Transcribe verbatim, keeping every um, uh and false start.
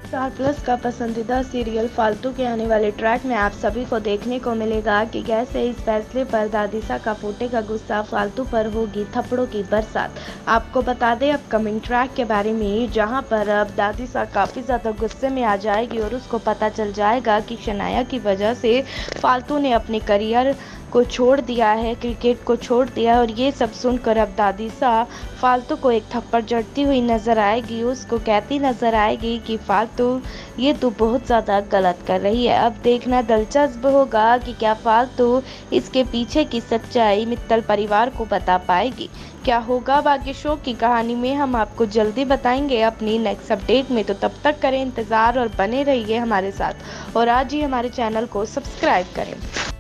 Star plus का पसंदीदा serial फालतू के आने वाले ट्रैक में आप सभी को देखने को मिलेगा कि कैसे इस फैसले पर दादिसा का फूटेगा गुस्सा, फालतू पर होगी थप्पड़ों की बरसात। आपको बता दें अपकमिंग ट्रैक के बारे में, जहां पर अब दादिसा काफ़ी ज़्यादा गुस्से में आ जाएगी और उसको पता चल जाएगा कि शनाया की वजह से फालतू ने अपने करियर को छोड़ दिया है, क्रिकेट को छोड़ दिया है। और ये सब सुनकर अब दादिसा फालतू को एक थप्पड़ जड़ती हुई नजर आएगी, उसको कहती नजर आएगी कि फालतू ये तो बहुत ज़्यादा गलत कर रही है। अब देखना दिलचस्प होगा कि क्या फालतू इसके पीछे की सच्चाई मित्तल परिवार को बता पाएगी। क्या होगा बाकी शो की कहानी में, हम आपको जल्दी बताएंगे अपनी नेक्स्ट अपडेट में। तो तब तक करें इंतज़ार और बने रहिए हमारे साथ, और आज ही हमारे चैनल को सब्सक्राइब करें।